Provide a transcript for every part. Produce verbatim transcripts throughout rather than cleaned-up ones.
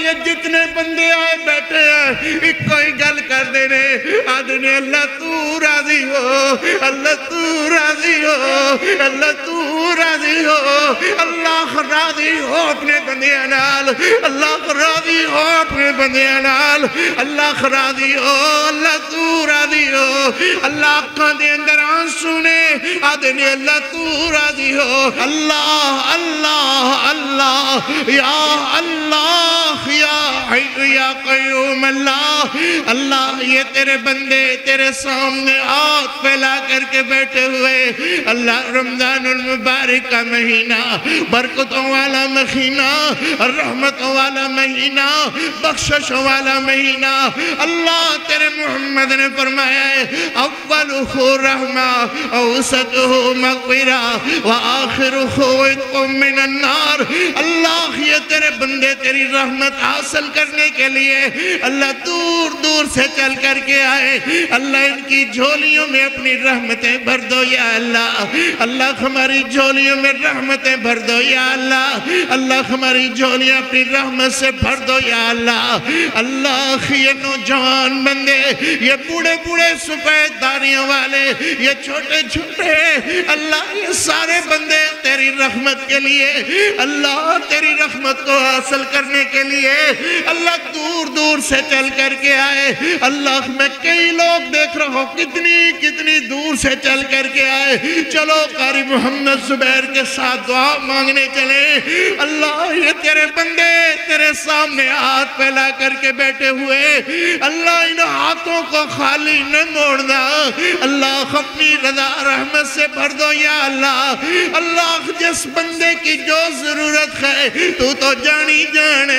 یہ جتنے بندے آئے بیٹھے ہیں ایک کوئی گل کر دینے آدھنے اللہ تو راضی ہو اللہ تو راضی ہو اللہ تو راضی ہو اللہ راضی ہو اپنے بندے نال اللہ راضی ہو اپنے بندے نال اللہ راضی ہو اللہ تو راضی ہو اللہ آنکھاں دے اندر آنسو نے آدھنے اللہ تو راضی ہو اللہ اللہ اللہ یا اللہ یا حی یا قیوم اللہ اللہ یہ تیرے بندے تیرے سامنے ہاتھ پھیلا کر کے بیٹھے ہوئے اللہ رمضان المبارک کا مہینہ برکتوں والا مہینہ رحمتوں والا مہینہ بخششوں والا مہینہ اللہ تیرے محمد نے فرمایا ہے اولہ رحمہ اوسطہ مغفرہ وآخرہ عتق من النار اللہ یہ تیرے بندے تیری رحمت حاصل کرنے کے لیے اللہ دور دور سے چل کر کے آئے اللہ ان کی جھولیوں میں اپنی رحمتیں بھر دو یا اللہ اللہ ہماری جھولیوں میں رحمتیں بھر دو یا اللہ اللہ ہماری جھولیاں اپنی رحمت سے بھر دو یا اللہ اللہ یہ نوجوان بندے یہ بوڑھے بوڑھے سفید داڑیوں والے یہ چھوٹے چھوٹے اللہ یہ سارے بندے تیری رحمت کے لیے اللہ تیری رحمت کو حاصل کرنے کے لیے اللہ دور دور سے چل کر کے آئے اللہ میں کئی لوگ دیکھ رہا ہوں کتنی کتنی دور سے چل کر کے آئے چلو قاری محمد زبیر کے ساتھ دعا مانگنے چلے اللہ یہ تیرے بندے تیرے سامنے ہاتھ پھیلا کر کے بیٹھے ہوئے اللہ ان ہاتھوں کو خالی نہ موڑنا اللہ اپنی رضا رحمت سے بھر دو یا اللہ اللہ جس بندے کی جو ضرورت ہے تو تو جانی جانے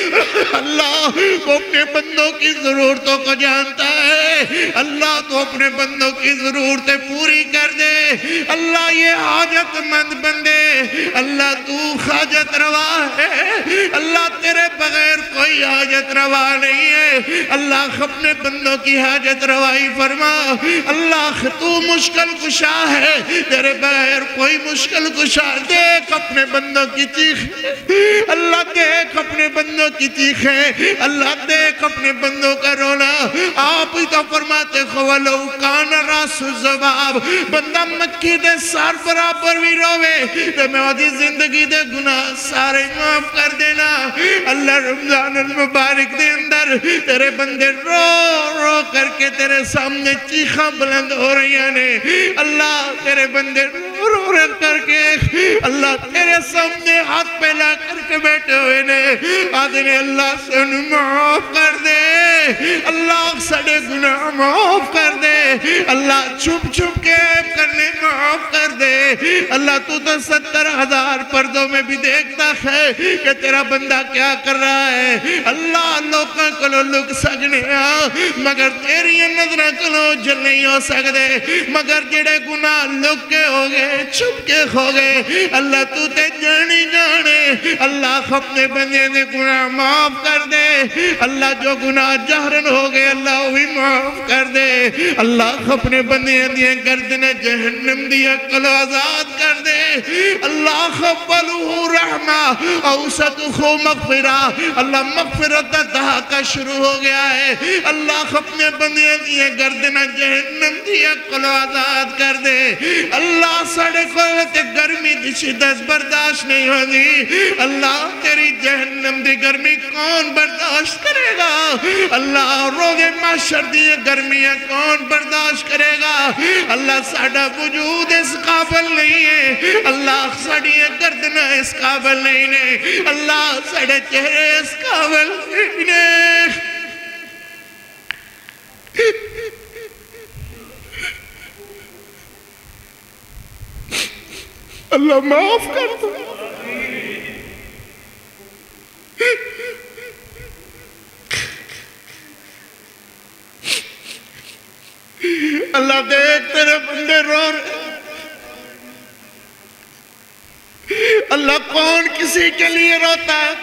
اللہ وہ اپنے بندوں کی ضرورتوں کو جانتا ہے اللہ تو اپنے بندوں کی ضرورتیں پوری کر دے اللہ یہ حاجت مند بندے اللہ تو حاجت روا ہے اللہ تیرے بغیر کوئی حاجت روا نہیں ہے اللہ اپنے بندوں کی حاجت روائی فرما اللہ تو مشکل کشا ہے تیرے بغیر کوئی مشکل کشا دیکھ اپنے بندوں کی چیخ اللہ دیکھ اپنے بندوں کی چیخیں اللہ دیکھ اپنے بندوں کا رونا آپ ہی تو فرماتے خولو کان راس زباب بندہ مکی دے سار برابر بھی روے تو میں وہاں زندگی دے گناہ سارے معاف کر دینا اللہ رمضان المبارک دے اندر تیرے بندے رو رو کر کے تیرے سامنے چیخاں بلند ہو رہی ہیں اللہ تیرے بندے رو رو رو کر کے اللہ تیرے سامنے ہاتھ پھیلا کر کے بیٹھے ہوئے نے آدھنے اللہ سے انہیں معاف کر دے اللہ سڑے گناہ معاف کر دے اللہ چھپ چھپ کے عیب کرنے معاف کر دے اللہ تو تو ستر ہزار پردوں میں بھی دیکھتا ہے کہ تیرا بندہ کیا کر رہا ہے اللہ لوکاں کلو لک سکنے ہاں مگر تیری نظرہ کلو جل نہیں ہو سکتے مگر جڑے گناہ لک کے ہو گئے چھپ کے ہو گئے اللہ تو تے جانی جانے اللہ اپنے بندے نے گناہ معاف کر دے اللہ جو گناہ جہرن ہو گئے اللہ وہی معاف کر دے اللہ اپنے بندے دیئے گردن جہنم دیا کلو آزاد کر دے اللہ خبلو رحمہ اوسطو مغفرہ اللہ مغفرت دہاکہ شروع ہو گیا ہے اللہ اپنے بندے دیئے گردن جہنم دیا کلو آزاد کر دے اللہ ساڑھے قوت گرمی دی شدت برداشت نہیں ہوگی اللہ تیری جہنم دی گرمی کون برداشت کرے گا اللہ روز محشر دی گرمیاں کون برداشت کرے گا اللہ ساڑھا وجود اس قابل نہیں ہے اللہ ساڑھی گردنہ اس قابل نہیں ہے اللہ ساڑھے چہرے اس قابل نہیں ہے اللہ معاف کر دو اللہ دیکھ تیرے بندے رو رہے اللہ کون کسی کے لیے روتا ہے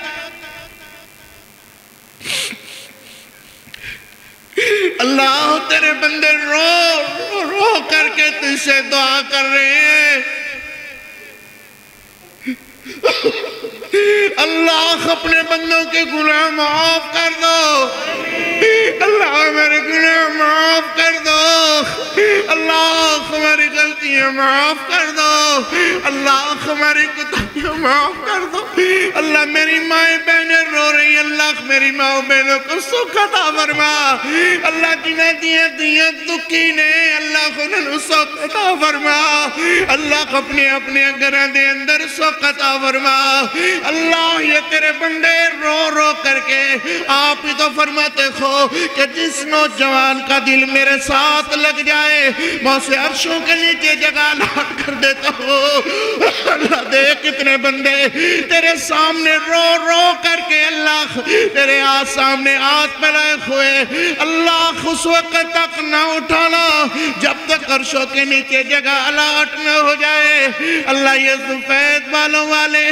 اللہ تیرے بندے رو رو کر کے تجھ سے دعا کر رہے ہیں اللہ اپنے بندوں کے گناہ معاف کر دو اللہ میرے گناہ معاف کر دو اللہ ہماری غلطیاں معاف کر دو اللہ ہماری کوتاہیاں معاف کر دو اللہ میری مائیں بہنیں رو رہی اللہ میری ماں بہنوں کو سکھ عطا فرما اللہ جنہیں دیاں دیاں دکھی نے اللہ انہوں سکھ عطا فرما اللہ اپنے اپنے گھراں دے اندر سکھ عطا فرما اللہ یہ تیرے بندے رو رو کر کے آپ ہی تو فرماتے ہو کہ جس نوجوان کا دل میرے ساتھ لگ جائے میں اسے عرشوں کے نیچے جگہ لاٹ کر دیتا ہوں اللہ دیکھ کتنے بندے تیرے سامنے رو رو کر کے اللہ تیرے آج سامنے آت ملائے ہوئے اللہ اس وقت تک نہ اٹھانا جب تک عرشوں کے نیچے جگہ لاٹ نہ ہو جائے اللہ یہ سفید بالوں والے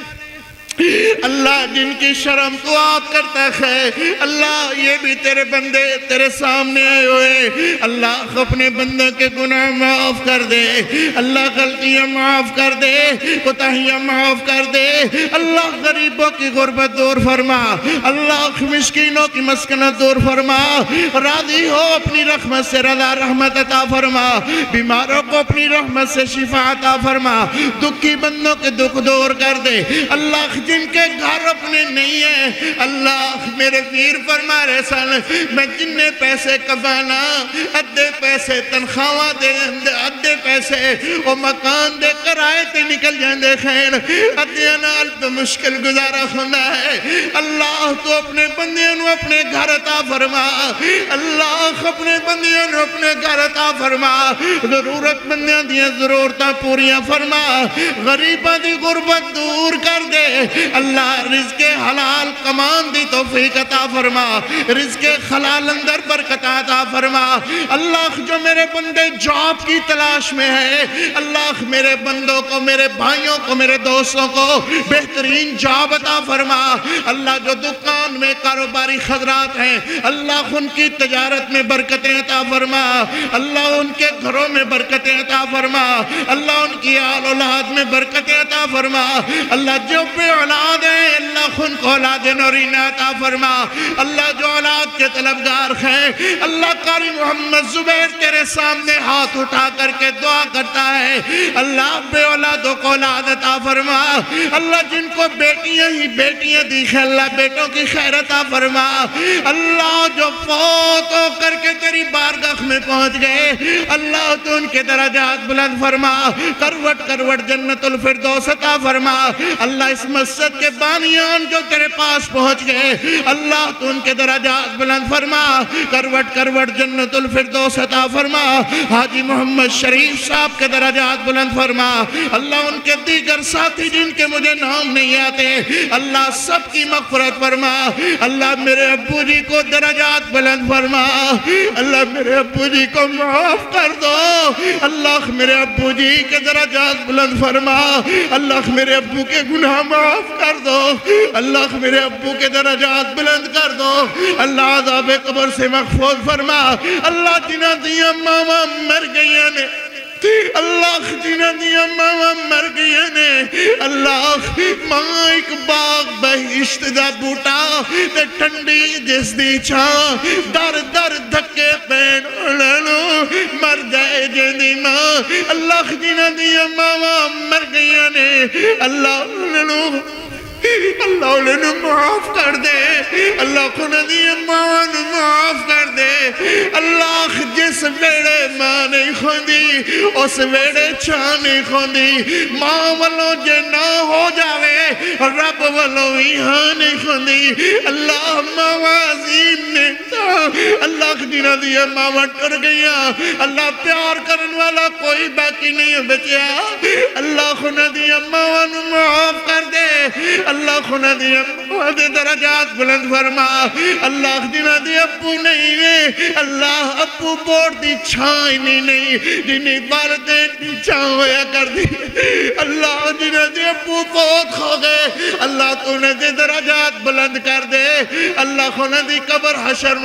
اللہ جن کی شرم تو آپ کرتا ہے اللہ یہ بھی تیرے بندے تیرے سامنے آئے ہوئے اللہ اپنے بندوں کے گناہ معاف کر دے اللہ غلطیاں معاف کر دے کوتاہیاں معاف کر دے اللہ غریبوں کی غربت دور فرما اللہ مسکینوں کی مسکنت دور فرما راضی ہو اپنی رحمت سے رضا رحمت عطا فرما بیماروں کو اپنی رحمت سے شفا عطا فرما دکھی بندوں کے دکھ دور کر دے اللہ جن کے گھر اپنے نہیں ہیں اللہ میرے پیر فرما رہے سن میں جننے پیسے کمانا ادھے پیسے تنخواہ دے ادھے پیسے وہ مکان دے کرائے تے نکل جاندے خیر ادھے نال پہ مشکل گزارا ہونا ہے اللہ تو اپنے بندیاں نو اپنے گھر عطا فرما اللہ اپنے بندیاں نو اپنے گھر عطا فرما ضرورت بندیاں دیا ضرورتاں پوریاں فرما غریباں دی غربت دور کر دے اللہ رزق حلال کمان دی توفیق عطا فرما رزق حلال اندر برکت عطا فرما اللہ جو میرے بندے جاب کی تلاش میں ہے اللہ میرے بندوں کو میرے بھائیوں کو میرے دوستوں کو بہترین جاب عطا فرما اللہ جو دکان میں کاروباری خضرات ہیں اللہ ان کی تجارت میں برکتیں عطا فرما اللہ ان کے گھروں میں برکتیں عطا فرما اللہ ان کی آل اولاد میں برکتیں عطا فرما اللہ جو بے اولاد ہیں اللہ ان کو اولاد نورین عطا فرما اللہ جو اولاد کے طلبگار ہیں اللہ قاری محمد زبیر تیرے سامنے ہاتھ اٹھا کر کے دعا کرتا ہے اللہ بے اولادوں کو اولاد عطا فرما اللہ جن کو بیٹیاں ہی بیٹیاں دی ہے اللہ بیٹوں کی خیر عطا فرما اللہ جو فوت ہو کر کے تیری بارگاہ میں پہنچ گئے اللہ تو ان کے درجات بلند فرما کروٹ کروٹ جنت الفردوس عطا فرما اللہ اس مسجد کے بانیان جو تیرے پاس پہنچ گئے اللہ تو ان کے درجات بلند فرما کروٹ کروٹ جنت الفردوس عطا فرما حاجی محمد شریف صاحب کے درجات بلند فرما اللہ ان کے دیگر ساتھی جن کے مجھے نام نہیں آتے اللہ سب کی مغفرت فرما اللہ میرے ابو جی کو درجات بلند فرما اللہ میرے ابو جی کو معاف کر دو اللہ میرے ابو جی کے درجات بلند فرما اللہ میرے ابو کے گناہ معاف کر دو اللہ میرے ابو کے درجات بلند کر دو اللہ عذاب قبر سے محفوظ فرما اللہ جنہ دیا ماما مر گئی نے اللہ جنہ دیا ماما مر گئی نے اللہ ماں ایک باغ بہشت دا بوٹا تے ٹھنڈی جس دی چھاں در در دھکے پین اڑنو مر جائے جیندی ماں اللہ جنہ دیا ماما مر گئی نے اللہ انہوں اللہ انہوں معاف کر دے اللہ انہوں معاف کر دے اللہ جس ویڑے ماں نہیں خوندی اس ویڑے چھاں نہیں خوندی ماں والوں جے نہ ہو جاوے رب والوں ہی ہاں نہیں خوندی اللہ ماں عظیم نے اللہ جنہ دیا ماں ٹر گیا اللہ پیار کرن والا کوئی باقی نہیں بچیا اللہ انہوں دیا ماں معاف کر دے اللہ خونہ دی ابو دے درجات بلند فرما اللہ دینا دی ابو نہیں ہے اللہ ابو بورڈ دی چھائیں نہیں جنہیں والدین دی چھائیں ہویا کر دی اللہ دینا دی ابو بہت کھو گئے اللہ تو نے دی درجات بلند کر دے اللہ خونہ دی قبر حشر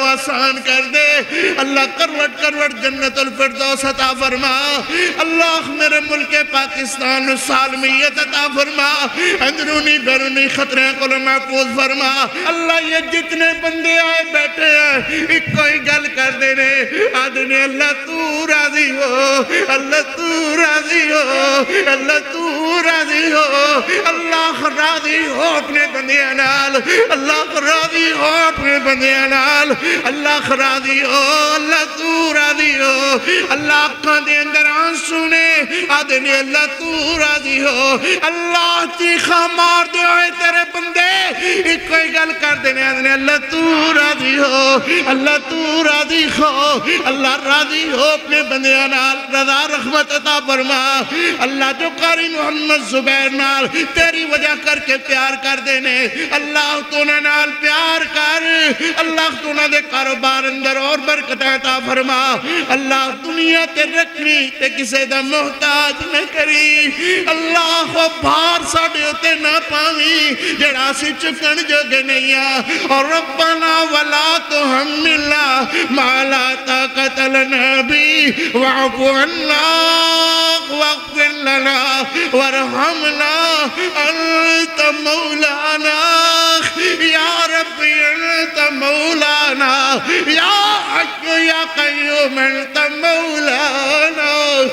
آسان کر دے اللہ کروٹ کروٹ جنت الفردوس عطا فرما اللہ میرے ملک پاکستان سالمیت عطا فرما اندرونی بیرونی خطرے کو محفوظ فرما اللہ یہ جتنے بندے آئے بیٹھے ہیں ایک کوئی گل کر دینے آدھنے اللہ تو راضی ہو اللہ تو راضی ہو اللہ تو راضی ہو اللہ راضی ہو اپنے بندے نال اللہ راضی ہو اپنے بندے نال اللہ راضی ہو اللہ تو راضی ہو اللہ آنکھاں دے اندر آنسو نے آدھنے اللہ تو راضی ہو اللہ چیخا مار دے ہوئے تیرے بندے ایک کوئی گل کر دینے آدھنے اللہ تو راضی ہو اللہ تو راضی ہو اللہ راضی ہو اپنے بندے نال رضا رحمت عطا فرما اللہ جو قاری محمد زبیر نال تیری وجہ کر کے پیار کر دینے اللہ تو نے نال پیار کر اللہ تو نے دے کاروبار اندر اور برکت عطا فرما اللہ دنیا تے رکھنی تے کسے دا محتاج نہ کری اللہ خو بھار ساڑے ہوتے نہ پاوی جڑا سی چکن جو گنیا اور ربنا ولا تو حملنا ما لا طاقت لنا بھی وعفو عنا واغفر لنا وارحمنا انت مولانا یا ربی انت مولانا یا حی یا قیوم انت مولانا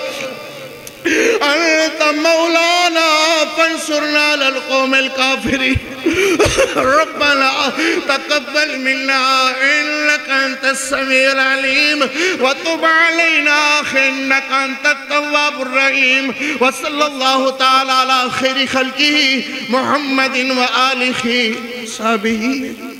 انت مولانا فانصرنا على القوم الكافرين ربنا تقبل منا انك انت السميع العليم وتب علينا انك انت التواب الرحيم وصلى الله تعالى على خير خلقه محمد وآله وصحبه